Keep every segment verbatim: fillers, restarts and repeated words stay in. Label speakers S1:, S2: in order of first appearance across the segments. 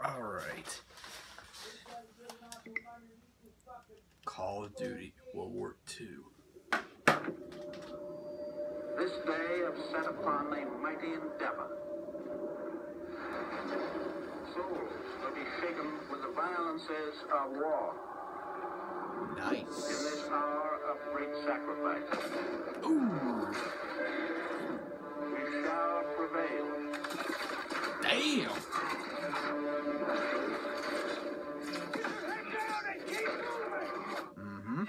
S1: All right. Call of Duty World War Two.
S2: This day have set upon a mighty endeavor. Souls will be shaken with the violences of war.
S1: Nice.
S2: In this hour of great sacrifice.
S1: Ooh.
S2: We shall prevail.
S1: Damn. Mm-hmm.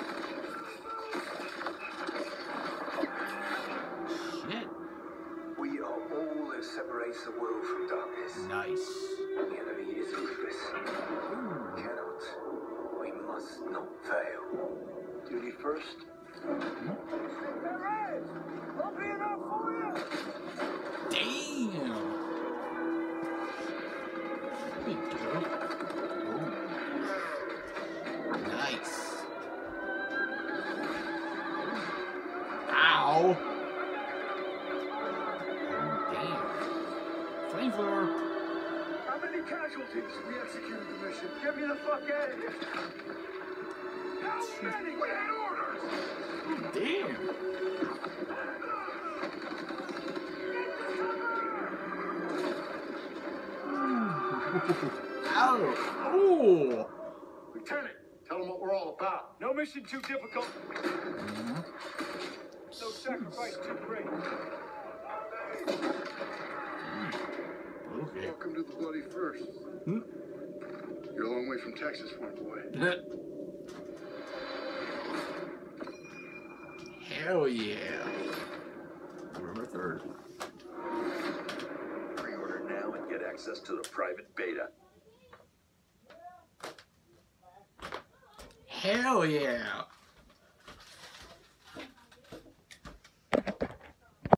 S1: Shit.
S3: We are all that separates the world from darkness.
S1: Nice.
S3: The enemy is ruthless. We cannot. We must not fail. Duty first.
S1: Damn. There we go. Oh. Nice. Ow. Oh, damn. Flamethrower.
S3: How many casualties? We executed the mission. Get me the fuck out of here. How many? We had orders.
S1: Damn. Ow. Oh.
S3: Lieutenant, tell them what we're all about. No mission too difficult.
S1: Mm-hmm.
S3: No sacrifice too great.
S1: Okay.
S3: Welcome to the Bloody First.
S1: Hmm?
S3: You're a long way from Texas, my boy.
S1: Hell yeah. November third.
S4: Pre-order now and get access to the private beta.
S1: Hell yeah.